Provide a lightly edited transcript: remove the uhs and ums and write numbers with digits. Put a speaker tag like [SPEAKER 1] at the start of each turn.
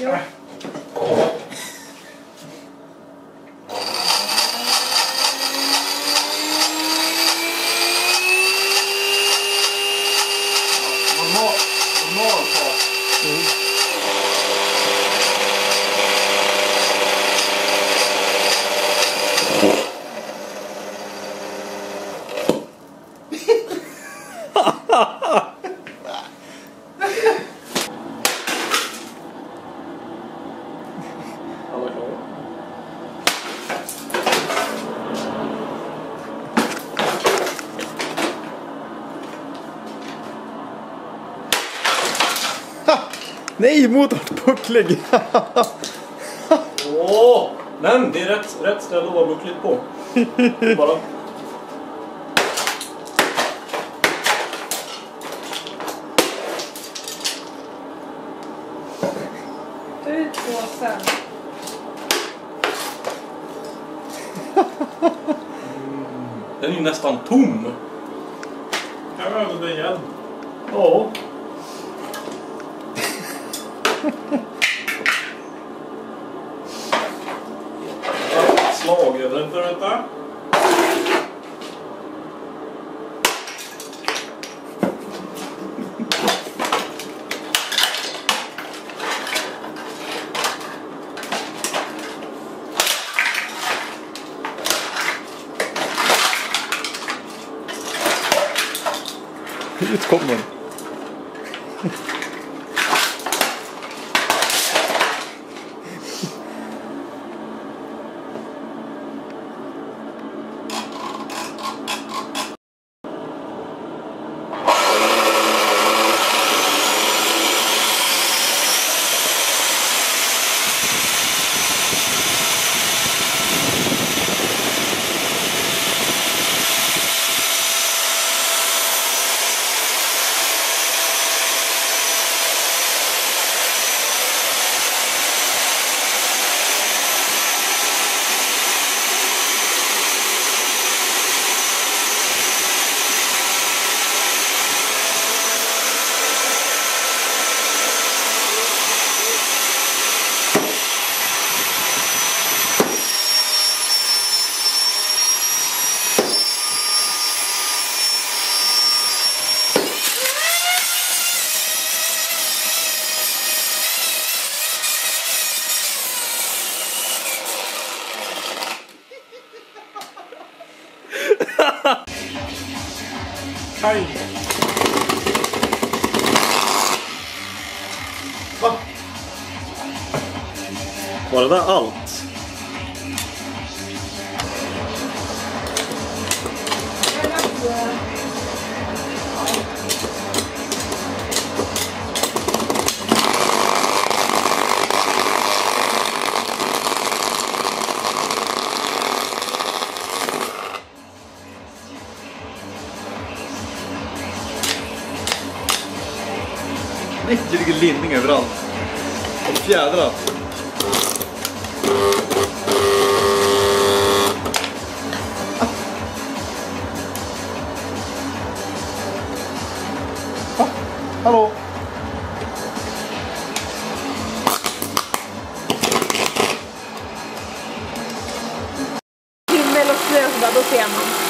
[SPEAKER 1] Jo.
[SPEAKER 2] Normal fart. Alla klara.
[SPEAKER 3] Nej, motorn pucklig.
[SPEAKER 2] Men det är rätt ställe att vara buckligt på. Bara.
[SPEAKER 1] Ta ut påsen.
[SPEAKER 2] Den är ju nästan tom.
[SPEAKER 4] Jag över det igen.
[SPEAKER 2] Ja. Slag över.
[SPEAKER 4] Vänta.
[SPEAKER 3] Ut kom den.
[SPEAKER 4] Kaj.
[SPEAKER 2] Va? Var det där allt?
[SPEAKER 3] Nej, det ligger linning överallt. Och fjädrar. Hallå?
[SPEAKER 1] Himmel och snö, då ser man.